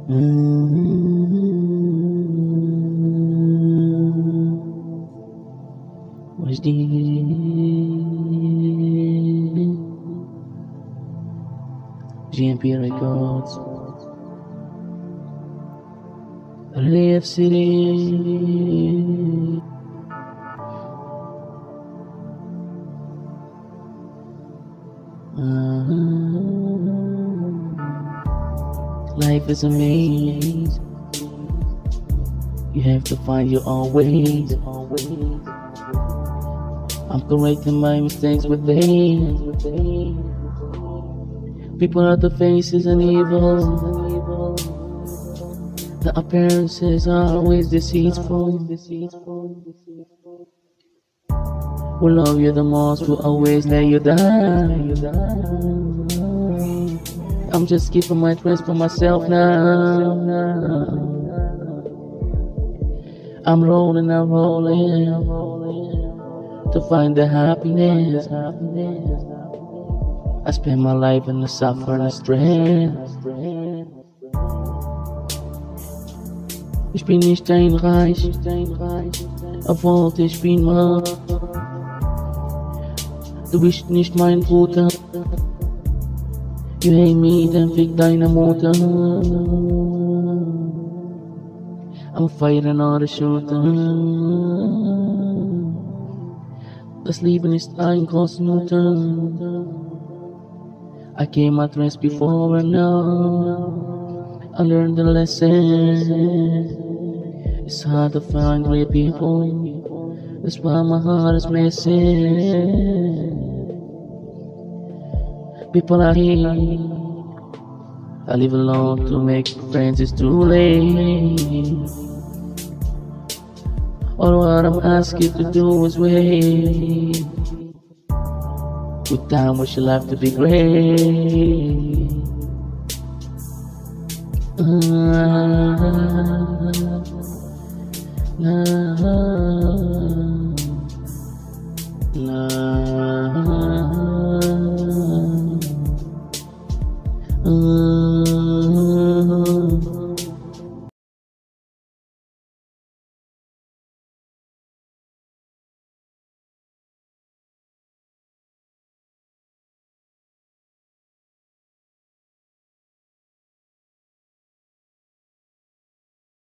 What's the GMP Records, Relief City. Life is amazing. You have to find your own ways. I'm correcting my mistakes with pain. People are the faces and evil. The appearances are always deceitful. Who love you the most will always let you down. I'm just keeping my trust for myself now. I'm rolling to find the happiness. I spend my life in the suffering and strength. Ich bin nicht steinreich, obwohl ich bin mal. Du bist nicht mein Bruder. You hate me, dann fick deine Mutter. I'm fighting all the shooter. Das Leben ist ein Großmutter. I came my trance before and now I learned the lesson. It's hard to find real people. That's why my heart is missing. People are here. I live alone to make friends, it's too late. All what I'm asking to do is wait. With time, wish your life to be great. Nah.